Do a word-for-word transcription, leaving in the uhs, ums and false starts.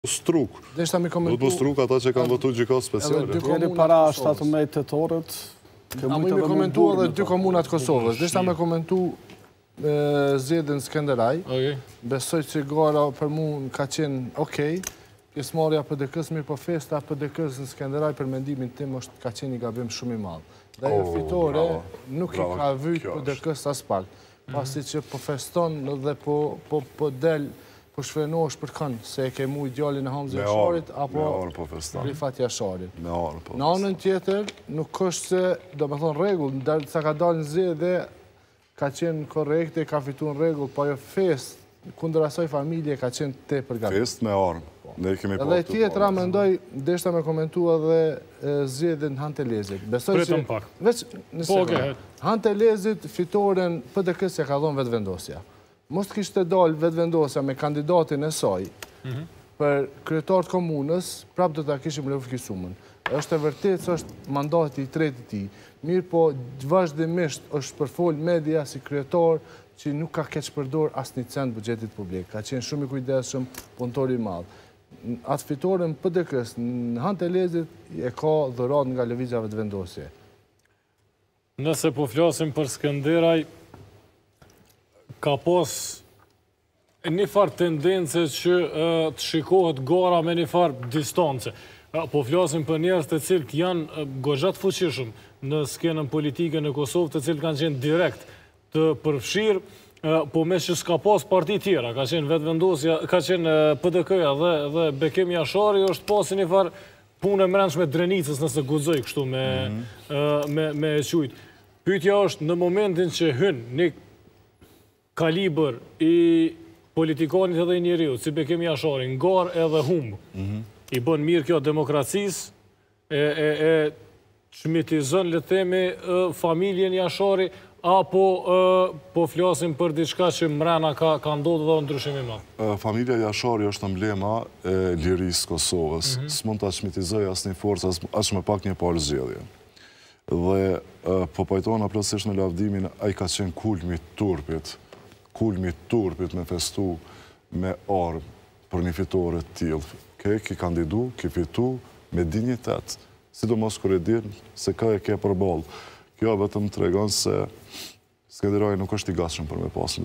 struk. Do të struk ata që kanë votu gjykatë speciale. Jeni para shtatëmbëdhjetë tetorit. A më me komentu edhe dy komunat Kosovës. Deshta me komentu zgjedhjen Skenderaj. Besoj që gara për mu ka qenë okej. Pjesëmarrja P D K-s mirë, po festa P D K-s në Skenderaj për mendimin tim është ka qenë një gabim shumë i madh. Dhe ajo fitore nuk i ka vyt P D K-s as pak. Pasi që po feston dhe po del po shfrenohesh për kënd se e ke mu djalin e Hamzit Jasharit apo Rifat Jasharit. Në anën tjetër, nuk është se, do me thonë rregull, sa ka dalë në zgjedhje ka qenë korrekte, ka fitu në rregull, po ajo fest kundër asaj familje ka qenë tepër gabim. Fest me armë. Edhe tjetra mendoj, deshta me komentu edhe zgjedhjen Hantelezit. Pritëm pak. Veç në sekundë. Hantelezit fitoren P D K-s ja ka dhonë vetëvendosja. Mos të kishte dalë vetëvendosja me kandidatin e saj për kryetar të komunës, prap do ta kishim rrëfqisumën. Është e vërtetë se është mandati i tretë i tij. Mirë po vazhdimisht është përfol media si kryetar që nuk ka keq përdor asnjë cent buxhetit publik. Ka qenë shumë i kujdesshëm, punëtor i madh. Atë fitoren P D K-s në Hantelezit e ka dhurat nga lëvizja vetëvendosje. Nëse po flasim për Skenderaj, ka pas një farë tendence që të shikohet gara me një farë distance. Po flasim për njerëz të cilët janë goxhat fuqishëm në skenën politike në Kosovë, të cilët kanë qenë direkt të përfshirë, po me që s'ka pas parti tjera, ka qenë vetëvendosja, ka qenë P D K-ja dhe Bekim Jashari, është pasi një farë punë e mrenshme Drenicës, nëse guxoj kështu me e qujtë. Pyetja është në momentin që hyn një kalibër i politikanit edhe i njeriu, si Bekim Jashari, ngar edhe humb, i bën mirë kjo demokracisë, e çmitizon le të themi familjen Jashari, apo po flasim për diçka që mrena ka ndodhur dhe ndryshim i madh? Familja Jashari është emblema e lirisë Kosovës. S'mund ta çmitizoj asnjë forcë, as më pak një palë zgjedhje. Dhe po pajtohen plotësisht në lavdimin, ai ka qenë kulmi i turpit, kulmi i turpit me festu me armë për një fitore të tillë. Ke ki kandidu, ki fitu me dinjitet, sidomos kur e din se ka e ke përballë. Kjo vetëm tregon se Skenderaj nuk është i gatshëm për me pasë